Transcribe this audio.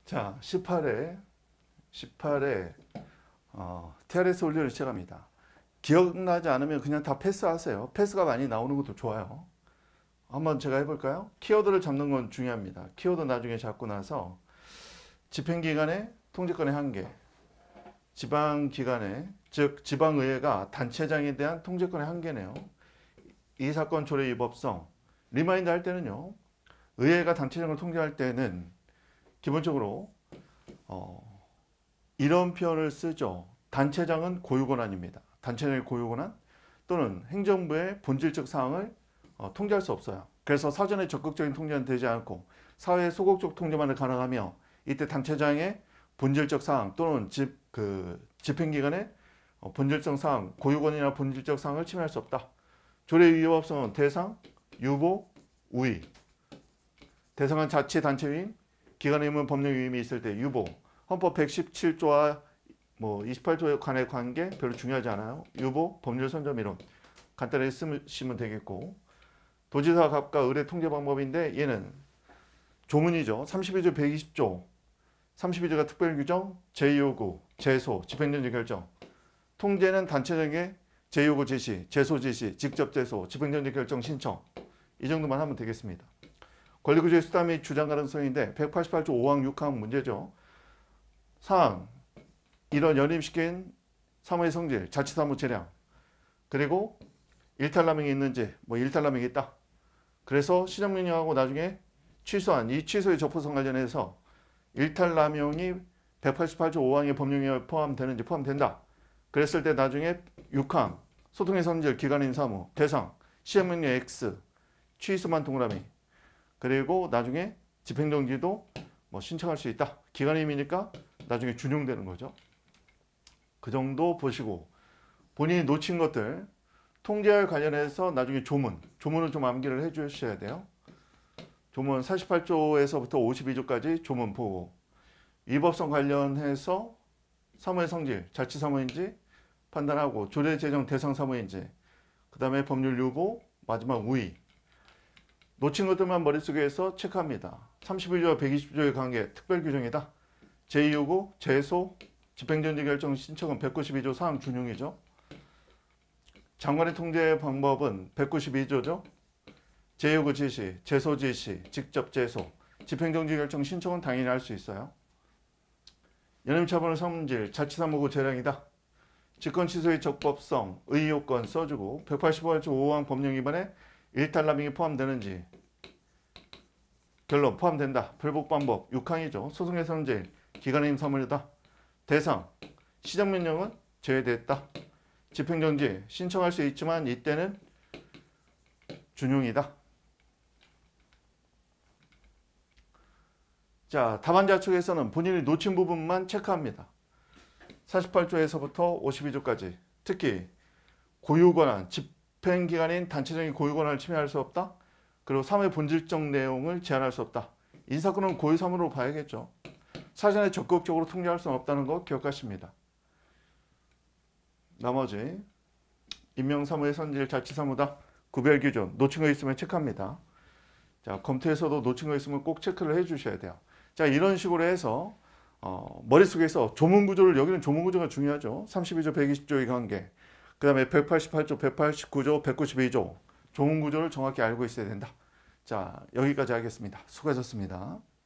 자, 18회 TRS 원리를 시작합니다. 기억나지 않으면 그냥 다 패스하세요. 패스가 많이 나오는 것도 좋아요. 한번 제가 해볼까요? 키워드를 잡는 건 중요합니다. 키워드 나중에 잡고 나서 집행기관의 통제권의 한계, 지방기관의, 즉 지방의회가 단체장에 대한 통제권의 한계네요. 이 사건 조례 위법성, 리마인드 할 때는요, 의회가 단체장을 통제할 때는 기본적으로 이런 표현을 쓰죠. 단체장은 고유권한입니다. 단체장의 고유권한 또는 행정부의 본질적 사항을 통제할 수 없어요. 그래서 사전에 적극적인 통제는 되지 않고 사회 소극적 통제만을 가능하며 이때 단체장의 본질적 사항 또는 집행기관의 본질적 사항, 고유권이나 본질적 사항을 침해할 수 없다. 조례 위법성은 대상, 유보, 우위. 대상은 자치단체위임, 기관의 의무 법령 위임이 있을 때 유보. 헌법 117조와 28조에 관의 관계 별로 중요하지 않아요. 유보, 법률 선점 이론 간단히 쓰시면 되겠고, 도지사 갑과 의뢰 통제 방법인데 얘는 조문이죠. 32조 120조 32조가 특별규정, 제2요구, 제소, 집행정지 결정. 통제는 단체장의 제2요구 지시, 제소 지시, 직접 제소, 집행정지 결정 신청. 이 정도만 하면 되겠습니다. 권리구조의 수단 및 주장 가능성인데 188조 5항 6항 문제죠. 사항, 이런 연임시킨 사무의 성질, 자치사무 재량, 그리고 일탈남용이 있는지, 일탈남용이 있다. 그래서 시정명령하고 나중에 취소한 이 취소의 적법성 관련해서 일탈남용이 188조 5항의 법령에 포함되는지 포함된다. 그랬을 때 나중에 6항, 소통의 성질, 기관인 사무, 대상, 시정명령 X, 취소만 동그라미, 그리고 나중에 집행정지도 신청할 수 있다. 기관임이니까 나중에 준용되는 거죠. 그 정도 보시고 본인이 놓친 것들 통제할 관련해서 나중에 조문은 좀 암기를 해 주셔야 돼요. 조문 48조에서부터 52조까지 조문 보고 위법성 관련해서 사무의 성질, 자치사무인지 판단하고 조례 제정 대상 사무인지, 그 다음에 법률 유보, 마지막 우위. 놓친 것들만 머릿속에서 체크합니다. 31조와 120조의 관계 특별규정이다. 제2요구, 제소, 집행정지 결정 신청은 192조 사항 준용이죠. 장관의 통제 방법은 192조죠. 제2요구 지시, 제소 지시, 직접 제소, 집행정지 결정 신청은 당연히 할 수 있어요. 연임처분의 성질, 자치사무구 재량이다. 직권 취소의 적법성, 의의요건 써주고 185조 5항 법령 위반에 일탈남용이 포함되는지, 결론 포함된다. 불복방법 6항이죠. 소송의 성질, 기관의 임사무이다. 대상, 시정명령은 제외됐다. 집행정지 신청할 수 있지만 이때는 준용이다. 자, 답안자 측에서는 본인이 놓친 부분만 체크합니다. 48조에서부터 52조까지 특히 고유권한, 집행기관인 단체적인 고유권한을 침해할 수 없다. 그리고 사무의 본질적 내용을 제한할 수 없다. 인사권은 고유사무로 봐야겠죠. 사전에 적극적으로 통제할 수는 없다는 거 기억하십니다. 나머지 임명사무의 선질, 자치사무다. 구별기준, 놓친 거 있으면 체크합니다. 자, 검토에서도 놓친 거 있으면 꼭 체크를 해 주셔야 돼요. 자, 이런 식으로 해서 머릿속에서 조문구조를, 여기는 조문구조가 중요하죠. 32조 120조의 관계, 그 다음에 188조 189조 192조 조문구조를 정확히 알고 있어야 된다. 자, 여기까지 하겠습니다. 수고하셨습니다.